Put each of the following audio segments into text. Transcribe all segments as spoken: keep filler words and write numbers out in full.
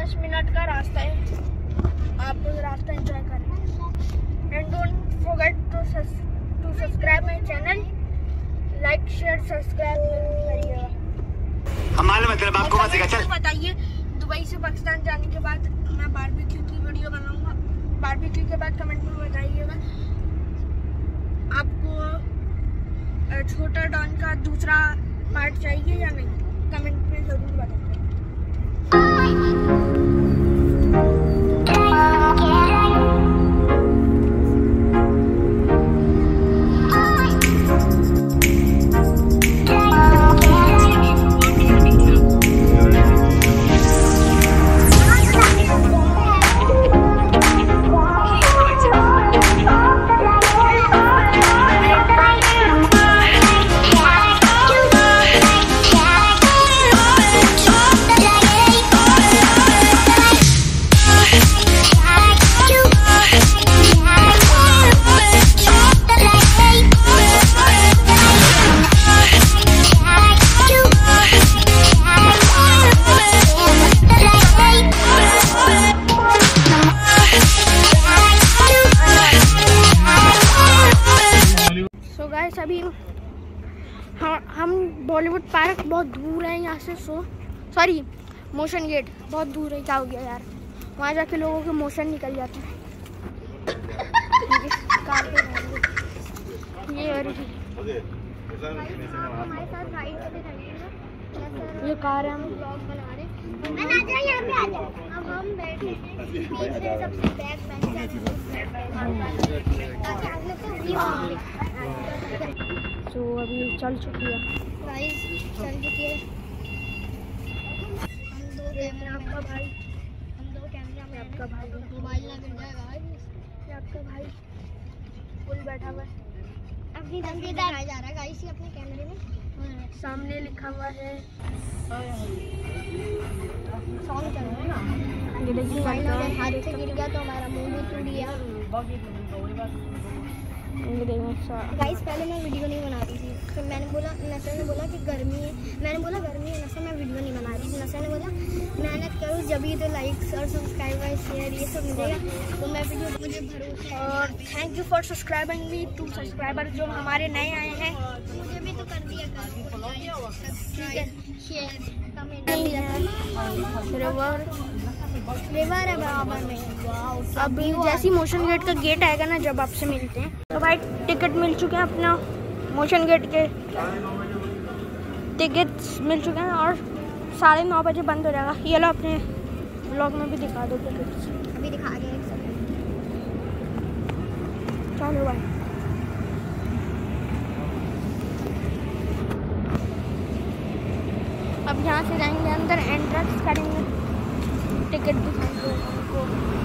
दस मिनट का रास्ता है, आप रास्ता एंजॉय करें। And don't forget to to subscribe my channel, like share subscribe करिएगा। हमारे मतलब आपको मत सिखा। चल बताइए, दुबई से पाकिस्तान जाने के बाद मैं बारबेक्यू की वीडियो बनाऊंगा। बारबेक्यू के बाद कमेंट में बताइएगा आपको छोटा डॉन का दूसरा पार्ट चाहिए या नहीं, कमेंट में जरूर बताइए। अभी हम हम बॉलीवुड पार्क बहुत दूर है यहाँ से, सो सॉरी मोशन गेट बहुत दूर है। क्या हो गया यार, वहाँ जाके लोगों के मोशन निकल जाते हैं। कार पे ये और हमारे साथ राइड पे जाइए, ये कार है, हम ब्लॉग बना रहे हैं। मैं आ जा, यहाँ पे आ जा। अब हम बैठे हैं बीच में, सबसे बैक बेंच तो अभी चल चुकी है गाइस, चल चुकी है। हम दो कैमरा, आपका भाई, हम दो कैमरा में, आपका भाई मोबाइल ना गिर जाएगा। ये आपका भाई फुल बैठा हुआ है, अपनी तस्वीर दिखाया जा रहा है गाइस ये अपने कैमरे में। सामने लिखा हुआ है सॉन्ग चल रहा है ना, ये देखिए हाथ से गिर गया तो हमारा मुंह भी टूट गया। गाइस पहले मैं वीडियो नहीं बना रही थी, फिर मैंने बोला, नसर ने बोला कि गर्मी है, मैंने बोला गर्मी है नसर मैं वीडियो नहीं बना रही थी। नसर ने बोला मेहनत करो जब ही तो लाइक्स और सब्सक्राइबर शेयर ये सब मिलेगा, तो मैं वीडियो, मुझे भरोसा है। और thank you for subscribing me to subscriber जो हमारे नए आए हैं, मुझे भी तो कर दिया ठीक है, शेयर कमेंट रिवर है बराबर में। अभी जैसी मोशन गेट का गेट आएगा ना, जब आपसे मिलते हैं। तो भाई टिकट मिल चुके हैं, अपना मोशन गेट के टिकट्स मिल चुके हैं और साढ़े नौ बजे बंद हो जाएगा। ये लो अपने ब्लॉग में भी दिखा दो टिकट्स, अभी दिखा गए एक सेकंड। चलो भाई अब यहाँ से जाएंगे अंदर, एंट्रेंस करेंगे, टिकट दिखाएंगे हमको।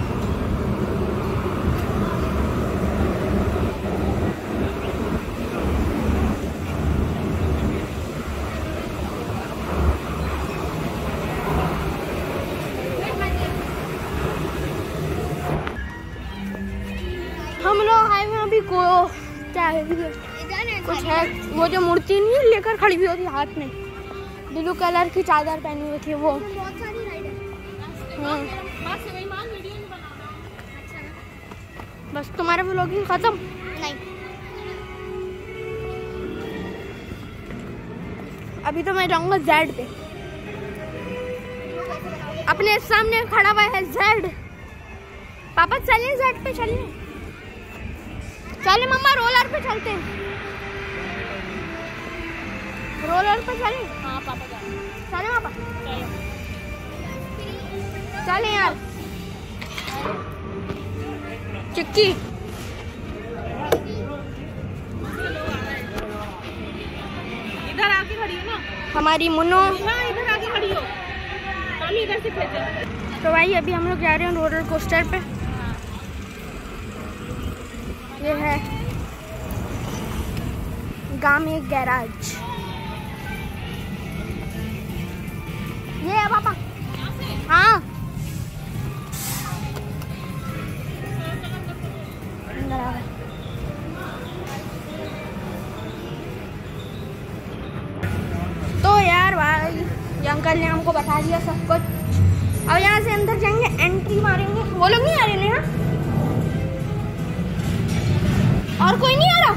हम लोग हाईवे अभी को क्या है, कुछ है वो जो मूर्ति नहीं है लेकर खड़ी हुई होती हाथ में, ब्लू कलर की चादर पहनी हुई थी वो। बहुत सारी राइड है। हाँ बस तुम्हारा व्लॉगिंग खत्म? नहीं, अभी तो मैं जाऊंगा जेड पे। अपने सामने खड़ा हुआ है जेड। पापा चलिए जेड पे, चलिए चलिए मम्मा, रोलर पे चलते हैं, रोलर पे चले। हाँ पापा चले, पापा चले यार। चिक्की इधर आके खड़ी हो ना, हमारी मुन्नो इधर आके खड़ी हो, हम इधर से भेजे। तो भाई अभी हम लोग जा रहे हैं रोलर कोस्टर पे। ये है गामी गैराज, ये है पापा। हाँ तो यार भाई ये अंकल ने हमको बता दिया सब कुछ। अब यहाँ से अंदर जाएंगे, एंट्री मारेंगे। वो लोग नहीं आ रहे ना? और कोई नहीं आ रहा?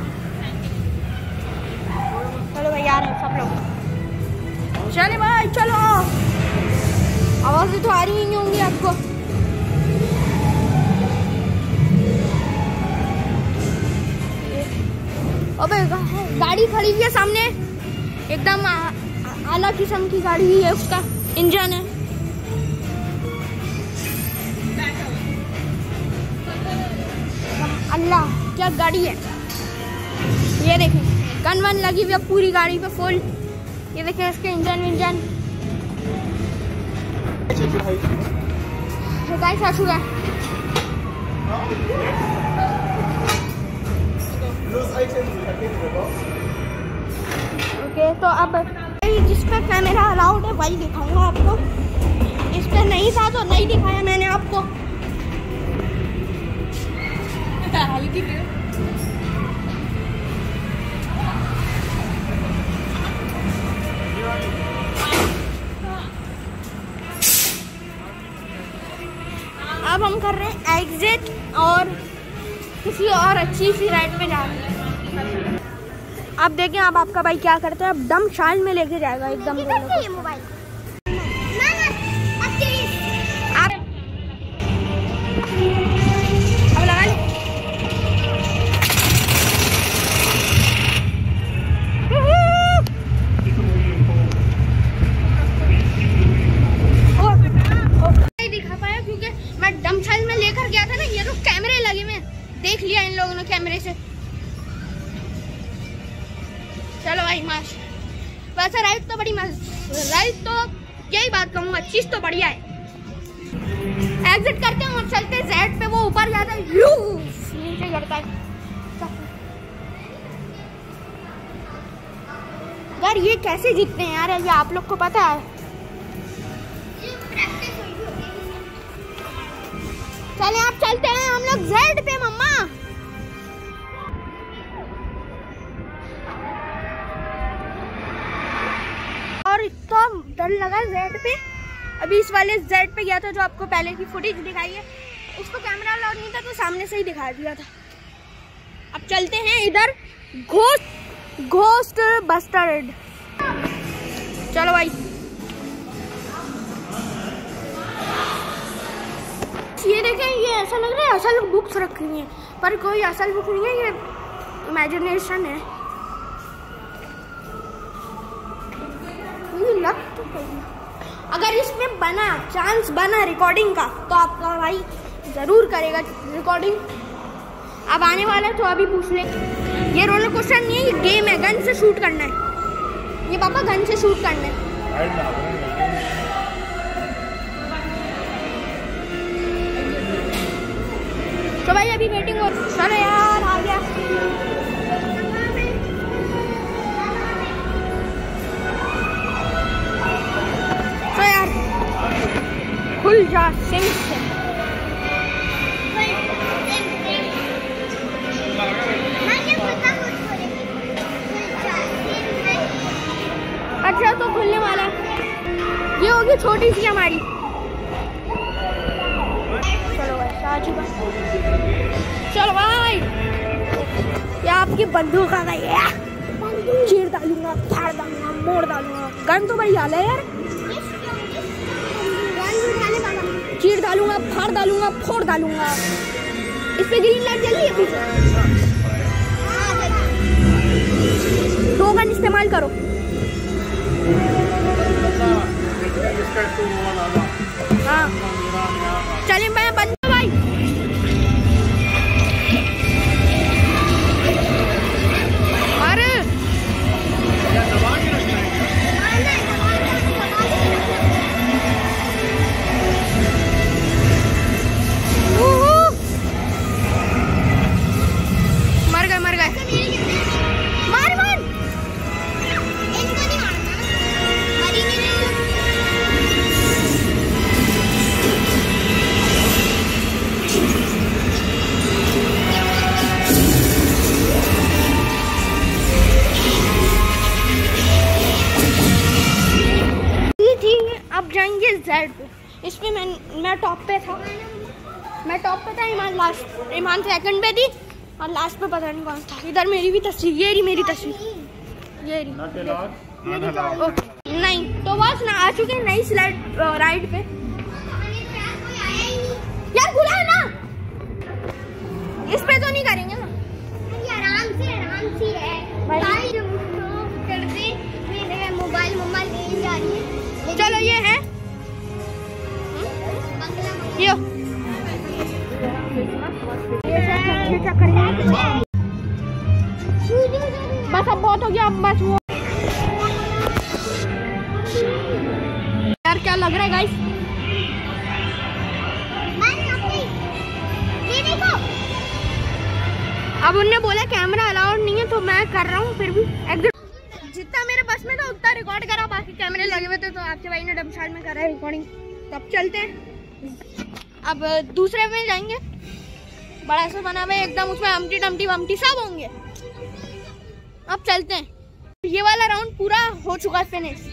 चलो भाई आ रहे हैं सब लोग। चले भाई चलो। आवाज़ें तो आ रही नहीं होंगी आपको। अबे गाड़ी खड़ी हुई है सामने, एकदम आला किस्म की गाड़ी है, उसका इंजन है। अल्लाह क्या गाड़ी है। ये देखें गन वन लगी हुई है पूरी गाड़ी पे फुल। ये देखें इसके इंजन इंजन गाइस आ चुका है। ओके तो अब जिस पे कैमरा अलाउड है वही दिखाऊंगा आपको। इस पे नहीं था तो नहीं दिखाया मैंने आपको। अब हम कर रहे हैं एग्जिट और किसी और अच्छी सी राइड पे जा रहे हैं। अब देखें अब आपका भाई क्या करता है। अब दम शाल में लेके जाएगा एकदम ये मोबाइल। आप अब लगा ले। नहीं दिखा पाया क्योंकि मैं दम शाल में लेकर गया था ना। ये तो कैमरे लगे में देख लिया इन लोगों ने कैमरे से। चलो भाई माश। वैसे राइड तो बड़ी मस्त, राइड तो यही बात कहूँगा, चीज तो बढ़िया है। एग्जिट करते हैं और चलते जेड पे, वो ऊपर जाता है नीचे गिरता है। यार ये कैसे जीतते हैं यार, ये आप लोग को पता है? चले आप चलते हैं हम लोग जेड पे मम्मा। और इतना डर लगा जेड पे। अभी इस वाले जेड पे गया था जो आपको पहले की फुटेज दिखाई है, उसको कैमरा अलाउड नहीं था तो सामने से ही दिखा दिया था। अब चलते हैं इधर घोस्ट घोस्ट बस्टर्ड। चलो भाई ये देखें, ये ऐसा लग रहा है असल बुक्स रखी हुई हैं, पर कोई असल बुक नहीं है, ये इमेजिनेशन है। ये लग तो अगर इसमें बना चांस बना रिकॉर्डिंग का तो आपका भाई जरूर करेगा रिकॉर्डिंग। अब आने वाला है तो अभी पूछ ले। ये रोलर कोस्टर नहीं है, ये गेम है, गन से शूट करना है। ये पापा गन से शूट करना है। तो भाई अभी वेटिंग हो। चलो यार आ गया। तो यार खुल जा सिंह से। अच्छा तो खुलने वाला है। ये होगी छोटी सी हमारी। चलो भाई साजी भाई, चलो भाई। ये आपकी बंदूक आ गई है, चीर डालूंगा, फाड़ डालूंगा, मोड़ डालूंगा। गन तो बड़ी हाल है यार, चीर डालूंगा, फाड़ डालूंगा, फोड़ डालूंगा। इस पे ग्रीन लाइट जल रही है पीछे। दो गन इस्तेमाल करो। हाँ चलिए मैं बंद भाई। अरे मर गए मर गए। मार मार इनको नहीं मारना, मरी नहीं। अब जाएंगे जेड पे। इस पे मैं मैं टॉप पे था, मैं टॉप पे था, ईमान लास्ट, ईमान सेकंड पे थी और लास्ट पे पता नहीं कौन था। इधर मेरी भी तस्वीर, ये रही मेरी तस्वीर, ये रही। ओके नहीं तो बस ना आ चुके हैं नई स्लाइड राइड पे। यार बुला ना, इस पे तो नहीं करेंगे ना, आराम से आराम से है करते। मेरे मोबाइल मम्मा ले जा रही है। चलो ये है यो बस, अब बहुत हो गया, अब बस वो यार क्या लग रहा है गाइस। अब उनने बोला कैमरा अलाउड नहीं है तो मैं कर रहा हूँ, फिर भी एग्जिट जितना मेरे बस में था उतना रिकॉर्ड करा, बाकी कैमरे लगे हुए थे तो आपके भाई ने डमशाल में करा है रिकॉर्डिंग। तो अब चलते हैं, अब दूसरे में जाएंगे, बड़ा सा बना हुआ है एकदम, उसमें अमटी टमटी वमटी सब होंगे। अब चलते हैं, ये वाला राउंड पूरा हो चुका है फिनिश।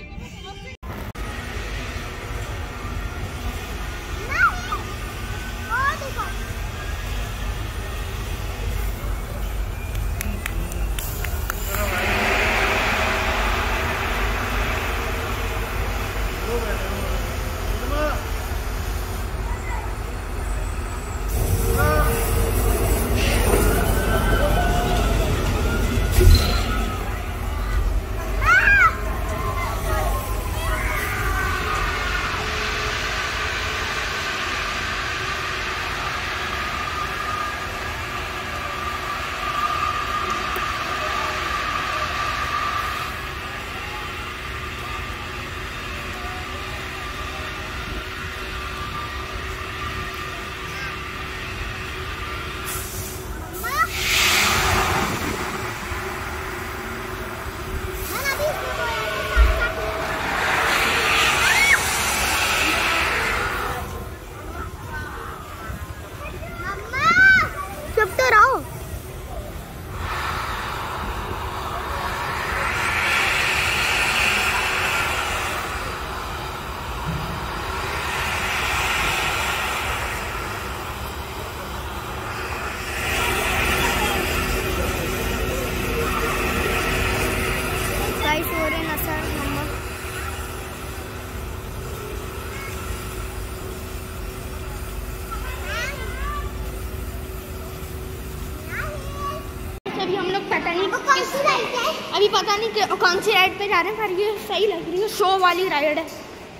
अभी हम लोग पता नहीं अभी पता नहीं कि कौन सी राइड पे जा रहे हैं, पर ये सही लग रही है, शो वाली राइड है।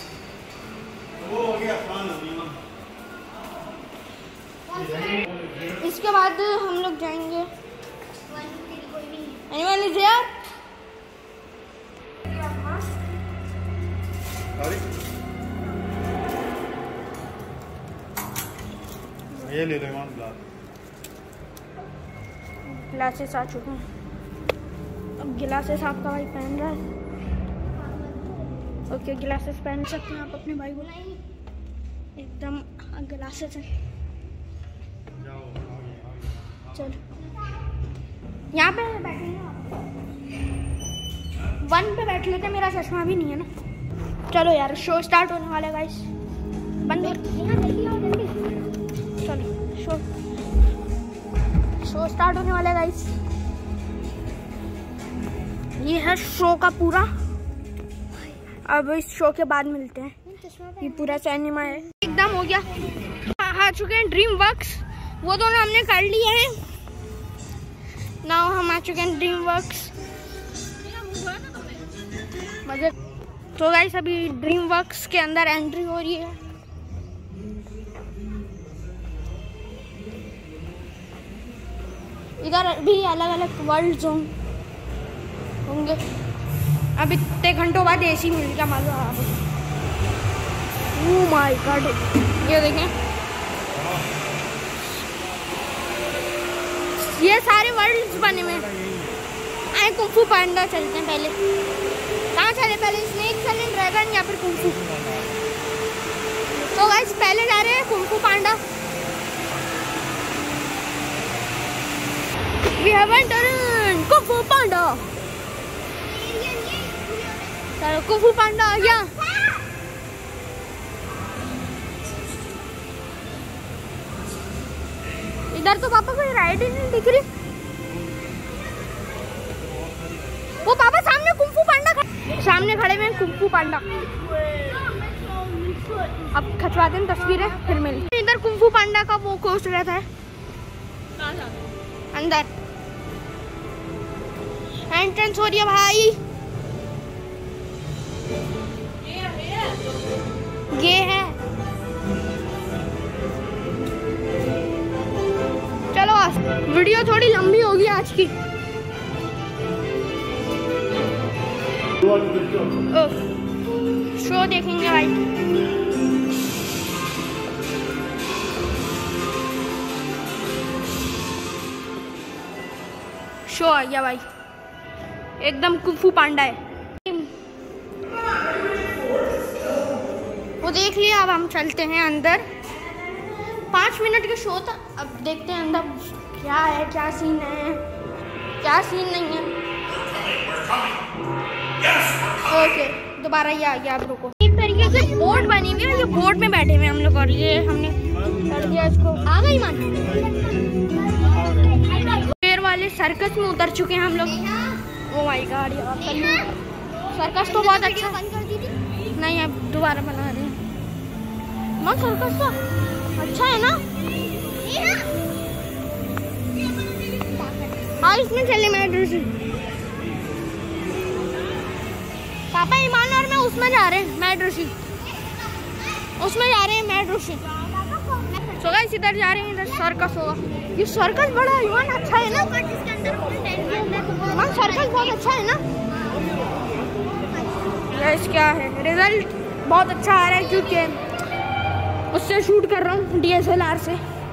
इसके बाद हम लोग जाएंगे Anyone is here? ये ले लो ईमान ग्लास। ग्लासेस आ चुके हैं, अब ग्लासेस आपका भाई पहन रहा है। ओके ग्लासेस पहन सकते हैं आप अपने भाई को, एकदम ग्लासेस हैं। चलो यहाँ पे बैठेंगे, वन पे बैठ लेते, मेरा चश्मा भी नहीं है ना। चलो यार शो स्टार्ट होने वाला है गाइस, बंद चलो शो शो स्टार्ट होने वाला है गाइस। ये है शो का पूरा, अब इस शो के बाद मिलते हैं। ये पूरा सिनेमा है, एकदम हो गया। आ चुके हैं ड्रीम वर्क्स, वो दोनों हमने कर लिए हैं। नाउ हम आ चुके हैं ड्रीम वर्क्स। तो गाइस अभी ड्रीम वर्क्स के अंदर एंट्री हो रही है। इधर भी अलग अलग वर्ल्ड जोन होंगे। अब इतने घंटों बाद एसी मिल गया मालूम। ओह माय गॉड, ये देखें, ये सारे वर्ल्ड्स बने हुए हैं। आए कुंफू पांडा चलते हैं पहले। कहाँ चले पहले, स्नेक चले, ड्रैगन या फिर कुंफू? तो गाइस पहले जा रहे हैं Kung Fu Panda. We have entered Kung Fu Panda. चलो कुंफू पांडा आ गया। इधर तो पापा कोई राइड ही नहीं दिख रही। वो पापा सामने कुंफू पांडा खड़े, सामने खड़े हुए हैं कुंफू पांडा। अब खिंचवाते हैं तस्वीरें फिर मिल। इधर कुंफू पांडा का वो कोस्ट रहता है अंदर। एंट्रेंस हो रही है भाई। ये है, चलो वीडियो थोड़ी लंबी होगी आज की। शो देखेंगे भाई। शो आ गया भाई, एकदम कुंफू पांडा है। वो देख लिया, अब हम चलते हैं अंदर। पाँच मिनट का शो था, अब देखते हैं अंदर क्या है, क्या सीन है, क्या सीन नहीं है। ओके दोबारा ये आ गया। आप रुको, एक तरीके से बोट बनी हुई है, ये बोट में बैठे हुए हम लोग और ये हमने कर दिया इसको। आ गई मान शेर वाले सर्कस में उतर चुके हैं हम लोग। ओ माय गॉड यार, सर्कस तो बहुत अच्छा बंद कर दी थी। नहीं अब दोबारा बना रहे हैं। मां सर्कस तो अच्छा है ना। हाँ इसमें चले मैं ड्रेसी। पापा ईमान और मैं उसमें जा रहे हैं, मैं ड्रेसी उसमें जा रहे हैं, मैं ड्रेसी। तो गाइस इधर जा रहे हैं, इधर सर्कस होगा। ये सर्कस बड़ा ईमान अच्छा है ना। ईमान सर्कस बहुत अच्छा है ना। गाइस क्या है, रिजल्ट बहुत अच्छा आ रहा है क्योंकि उससे शूट कर रहा हूँ डी एस एल आर से।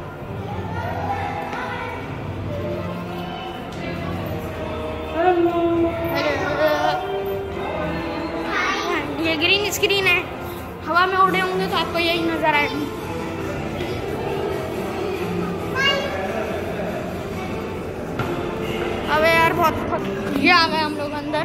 ये ग्रीन स्क्रीन है, हवा में उड़े होंगे तो आपको यही नजर आएगी। अबे यार बहुत ये आ गए हम लोग अंदर।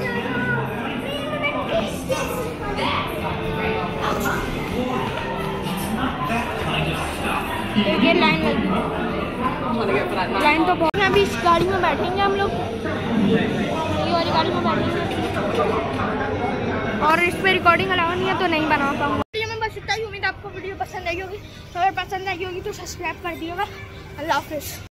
ये लाइन लगी, लाइन तो बहुत। अभी इस गाड़ी में बैठेंगे हम लोग, ये वाली गाड़ी में बैठेंगे और इस पे रिकॉर्डिंग अलाउ नहीं है तो नहीं बना पाऊंगा। वीडियो में बस इतना ही। उम्मीद आपको वीडियो पसंद आई होगी, तो अगर पसंद आई होगी तो सब्सक्राइब कर दिएगा। अल्लाह हाफिज़।